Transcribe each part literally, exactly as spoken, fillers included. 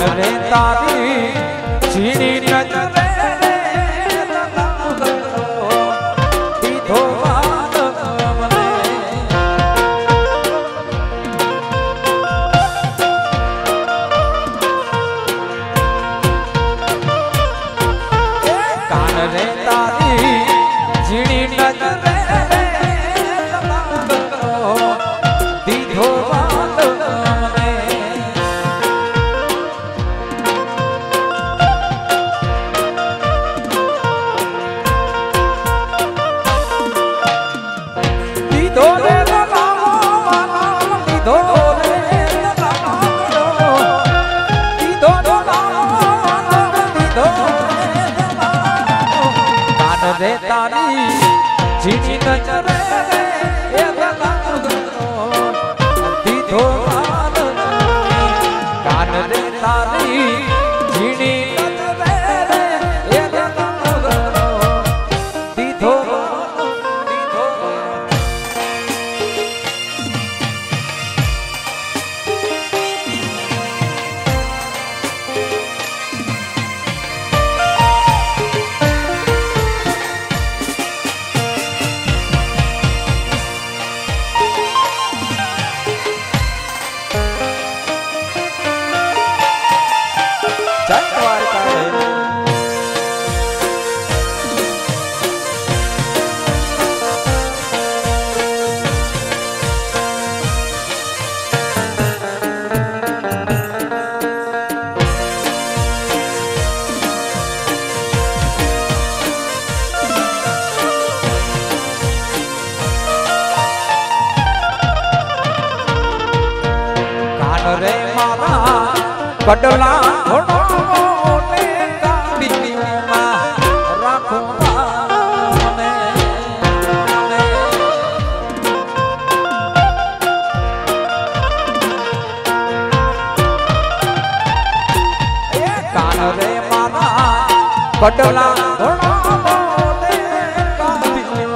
रे तारी झीणी नजरे दीधो वाल मने कान रे तारी झीणी नजरे दीधो वाल मने दीधो रे लावो वाला दीधो रे लावो दीधो लावो वाला दीधो रे लावो कान रे तारी झीणी नजरे दीधो वाल कान रे तारी झीणी नजरे दीधो दीधो जय द्वारका कान रे मारा कटला घोड़ा ने गाड़ी में रखो मने कान रे मारा कटला घोड़ा ने गाड़ी में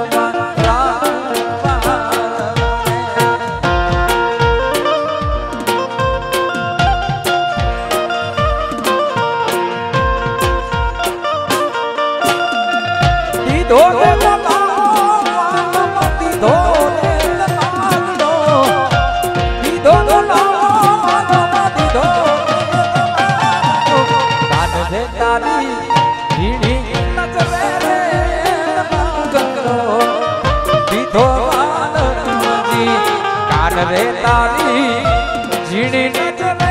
दीधो रे लावो दीधो रे लावो दीधो लावो दीधो कान रे तारी झीणी नजरे दीधो वाल जी कान रे तारी झीणी नजरे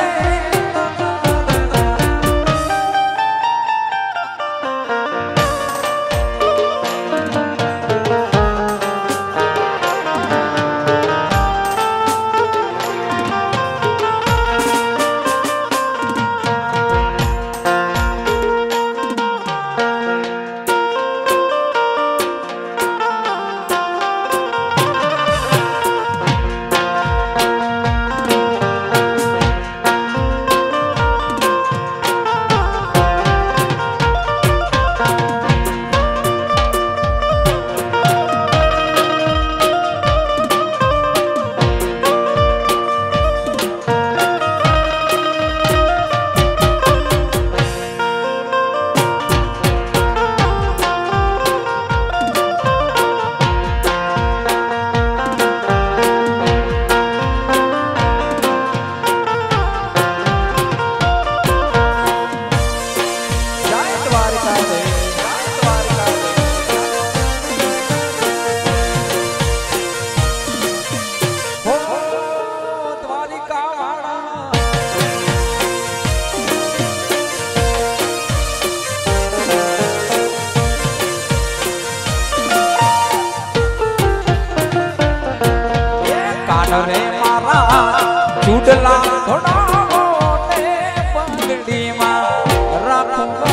रे मारा चूडला थोड़ा मोटे पगड़ी में रखो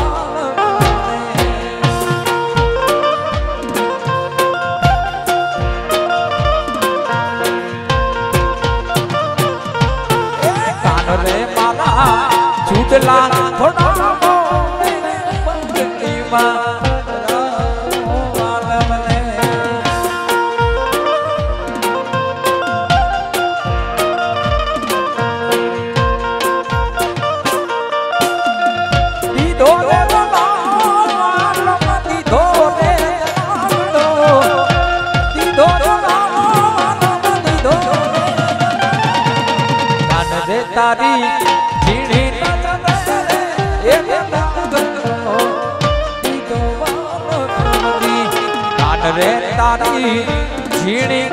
कान रे मारा चूडला थोड़ा मोटे पगड़ी में तारी झीणी कान रे तारी झीणी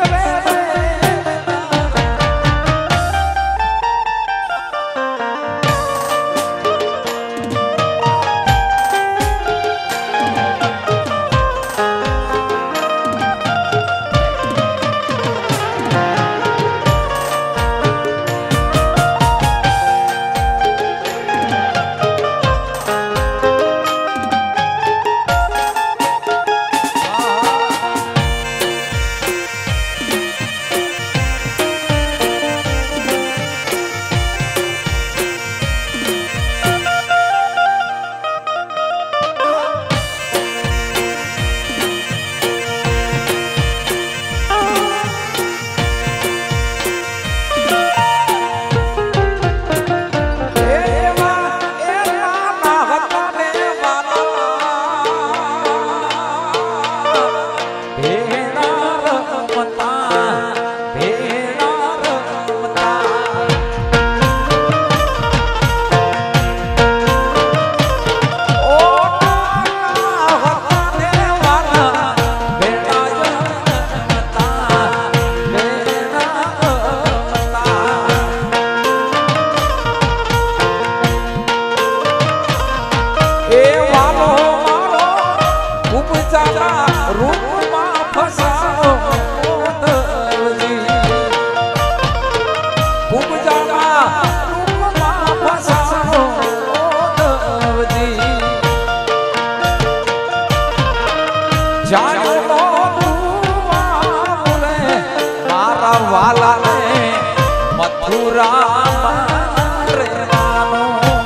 वाला ने मथुरा रे मानो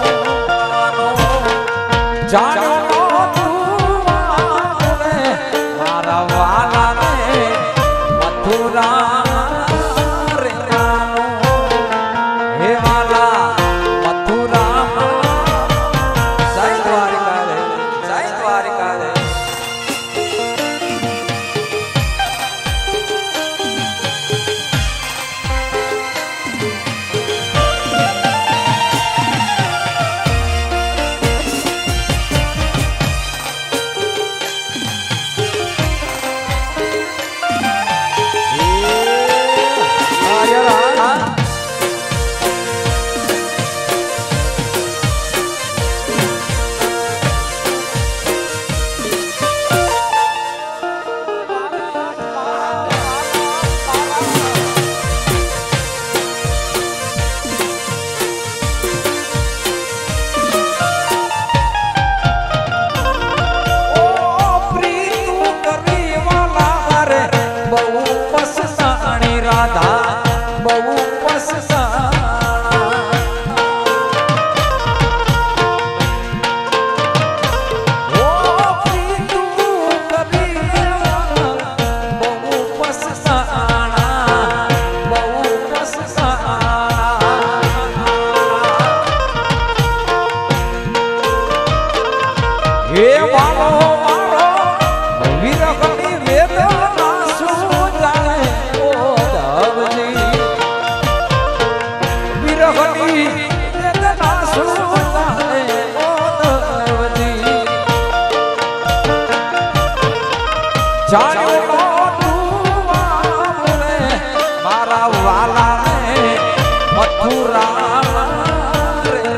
जानो तू मारा वाला ने मथुरा रे मानो हे वाला मथुरा जय द्वारिका रे जय द्वारिका रे मारा वाला ने मथुरा रे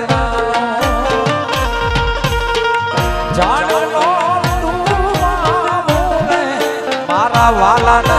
जानो तू मारा वाला